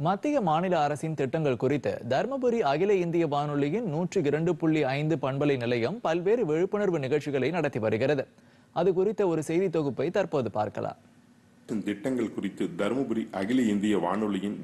மத்திய மாநில அரசின் திட்டங்கள் குறித்து தர்மபுரி அகில இந்திய வானொலியின் 102.5 பண்பலை நிலையம் பல்வேறு விழிப்புணர்வு நிகழ்ச்சிகளை நடத்தி வருகிறது. அது குறித்த ஒரு செய்தி தொகுப்பை தற்போது பார்க்கலாம். திட்டங்கள் குறித்து தருமபுரி அகில இந்திய வானொலியின்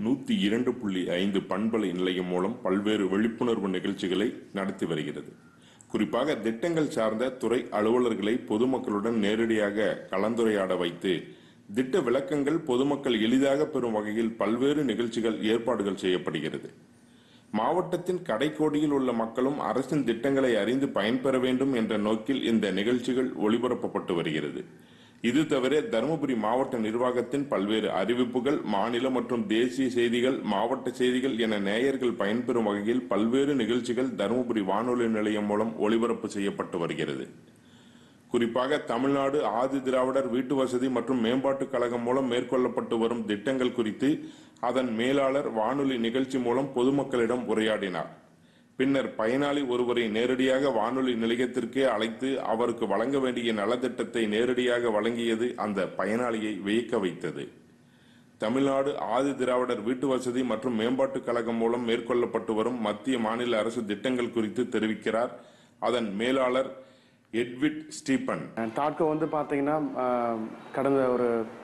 102.5 பண்பலை நிலையம் மூலம் பல்வேறு விழிப்புணர்வு நிகழ்ச்சிகளை நடத்தி வருகிறது. குறிப்பாக திட்டங்கள் சார்ந்த துறை அலுவலர்களை பொதுமக்களுடன் நேரடியாக கலந்துரையாட வைத்து திட்ட விளக்கங்கள் பொதுமக்கள் எளிதாக பெறும் வகையில் பல்வேறு நிகழ்ச்சிகள் ஏற்பாடுகள் செய்யப்படுகிறது. மாவட்டத்தின் கடைக்கோடியில் உள்ள மக்களும் அரசின் திட்டங்களை அறிந்து பயன்பெற வேண்டும் என்ற நோக்கில் இந்த நிகழ்ச்சிகள் ஒளிபரப்பப்பட்டு வருகிறது. இது தவிர தருமபுரி மாவட்ட நிர்வாகத்தின் பல்வேறு அறிவிப்புகள், மாநில மற்றும் தேசிய செய்திகள், மாவட்ட செய்திகள் என நேயர்கள் பயன்பெறும் வகையில் பல்வேறு நிகழ்ச்சிகள் தருமபுரி வானொலி நிலையம் மூலம் ஒளிபரப்பு செய்யப்பட்டு வருகிறது. குறிப்பாக தமிழ்நாடு ஆதி திராவிடர் வீட்டு வசதி மற்றும் மேம்பாட்டுக் கழகம் மூலம் மேற்கொள்ளப்பட்டு வரும் திட்டங்கள் குறித்து அதன் மேலாளர் வானொலி நிகழ்ச்சி மூலம் பொதுமக்களிடம் உரையாடினார். பின்னர் பயனாளி ஒருவரை நேரடியாக வானொலி நிலையத்திற்கே அழைத்து அவருக்கு வழங்க வேண்டிய நலத்திட்டத்தை நேரடியாக வழங்கியது அந்த பயனாளியை வியக்க வைத்தது. தமிழ்நாடு ஆதி திராவிடர் வீட்டு வசதி மற்றும் மேம்பாட்டுக் கழகம் மூலம் மேற்கொள்ளப்பட்டு வரும் மத்திய மாநில அரசு திட்டங்கள் குறித்து தெரிவிக்கிறார் அதன் மேலாளர் எட்விட் ஸ்டீபன். தாட்கோ பார்த்தீங்கன்னா கடந்த ஒரு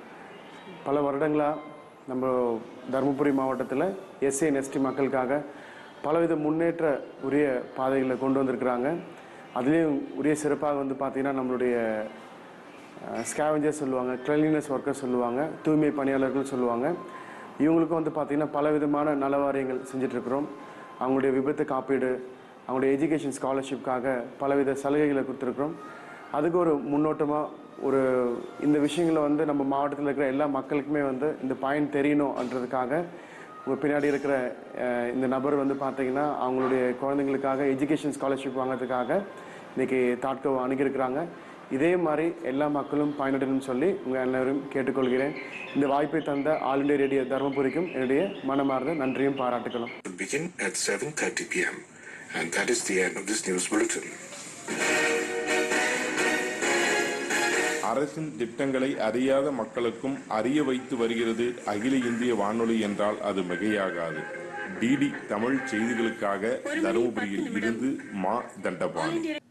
பல வருடங்களாக நம்ம தருமபுரி மாவட்டத்தில் எஸ்சி and ST மக்களுக்காக பலவித முன்னேற்ற உரிய பாதைகளை கொண்டு வந்திருக்கிறாங்க. அதுலேயும் உரிய சிறப்பாக பார்த்தீங்கன்னா நம்மளுடைய ஸ்கேவெஞ்சர்ஸ் சொல்லுவாங்க, கிளீனஸ் ஒர்க்கர்ஸ் சொல்லுவாங்க, தூய்மை பணியாளர்கள் சொல்லுவாங்க. இவங்களுக்கும் பார்த்தீங்கன்னா பலவிதமான நலவாரியங்கள் செஞ்சிட்ருக்கிறோம். அவங்களுடைய விபத்து காப்பீடு, அவங்களுடைய எஜுகேஷன் ஸ்காலர்ஷிப்காக பலவித சலுகைகளை கொடுத்துருக்குறோம். அதுக்கு ஒரு முன்னோட்டமாக இந்த விஷயங்களை நம்ம மாவட்டத்தில் இருக்கிற எல்லா மக்களுக்குமே இந்த பயன் தெரியணுன்றதுக்காக உங்கள் பின்னாடி இருக்கிற இந்த நபர் பார்த்தீங்கன்னா அவங்களுடைய குழந்தைங்களுக்காக எஜுகேஷன் ஸ்காலர்ஷிப் வாங்கிறதுக்காக இன்றைக்கி தாட்கோவை அணுகியிருக்கிறாங்க. இதே மாதிரி எல்லா மக்களும் பயனடைன்னு சொல்லி உங்கள் எல்லோரும் கேட்டுக்கொள்கிறேன். இந்த வாய்ப்பை தந்த ஆல் இண்டியா ரேடியோ தருமபுரிக்கும் என்னுடைய மனமார்ந்த நன்றியும் பாராட்டுகளும். Begin at 7:30 p.m. And that is the end of this news bulletin. அரசின் திட்டங்களை அறியாத மக்களுக்கும் அறிய வைத்து வருகிறது அகில இந்திய வானொலி என்றால் அது மிகையாகாது. டிடி தமிழ் செய்திகளுக்காக தருமபுரியில் இருந்து மா தண்டபாணி.